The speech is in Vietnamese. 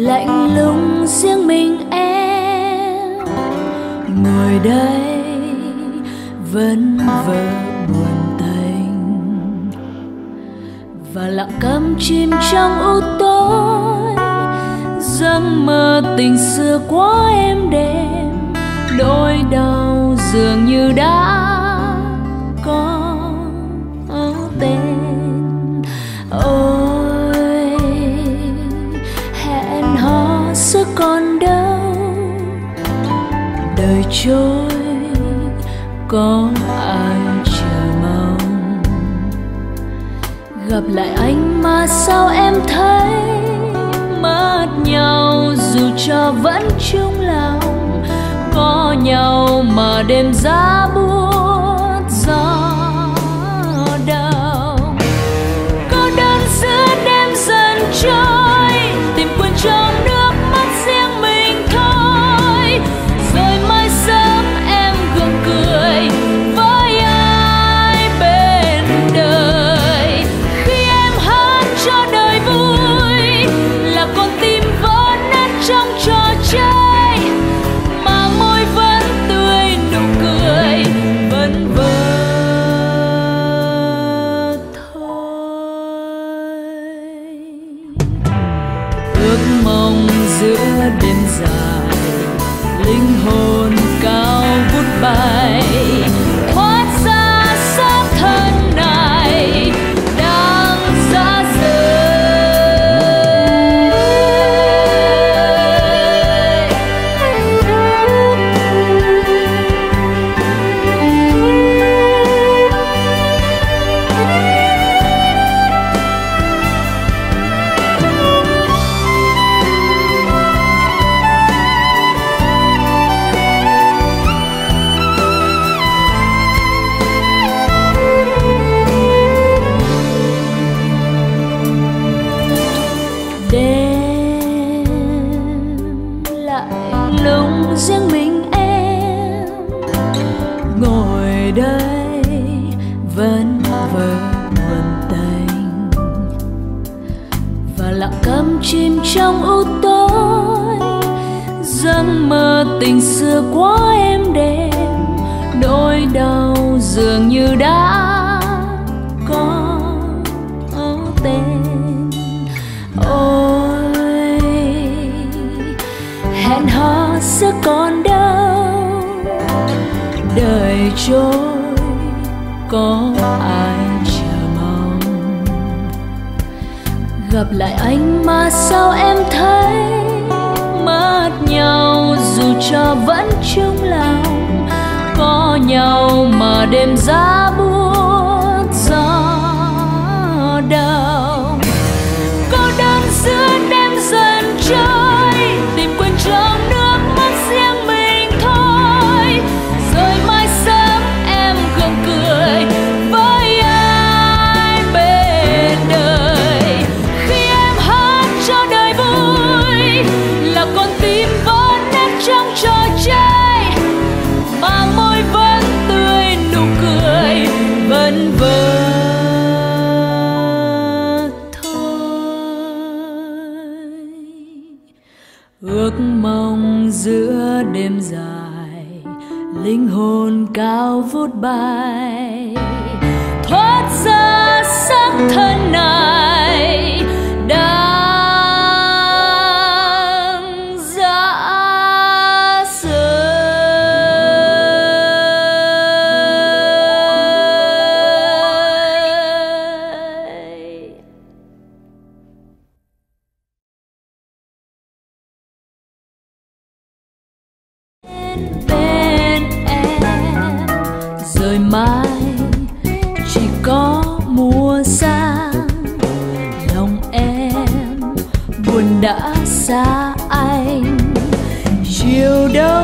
lạnh lùng riêng mình em ngồi đây vẫn vờ buồn tênh và lặng câm chìm trong u tối, giấc mơ tình xưa quá êm đềm, nỗi đau dường như đã có tên. Ôi hẹn hò xưa còn đâu, đời trôi có ai chờ mong. Gặp lại anh mà sao em thấy mất nhau, dù cho vẫn chung lòng. Có nhau mà đêm giá buốt gió đau. Cô đơn giữa đêm dần trôi, tìm quên trong nước mắt riêng mình thôi. Rồi mai sớm em gượng cười với ai bên đời. Khi em hát cho đời vui là con tim vỡ nát trong trò chơi, mà môi vẫn tươi nụ cười vẫn vờ thôi. Ước mong giữa đêm dài, linh hồn cao vút bay, thoát ra xác thân này đang ra đêm lạnh lùng riêng mình em ngồi đây vẫn vờ buồn tênh và lặng câm chìm trong u tối, giấc mơ tình xưa quá êm đềm, nỗi đau dường như đã có tên. Ôi hẹn hò xưa còn đâu, đời trôi có ai chờ mong. Gặp lại anh mà sao em thấy mất nhau, dù cho vẫn chung lòng. Có nhau mà đêm giá buốt gió đau. Cô đơn giữa đêm dần trôi, tìm quên trong nước mắt riêng mình thôi. Rồi mai sớm em gượng cười với ai bên đời. Khi em hát cho đời vui là con tim vỡ nát trong trò chơi, mà môi vẫn tươi nụ cười vẫn vờ ước mong giữa đêm dài, linh hồn cao vút bay, thoát ra xác thân này đang dã rời. Bên em rồi mai chỉ có mùa sang, lòng em buồn đã xa anh. Chiều đâu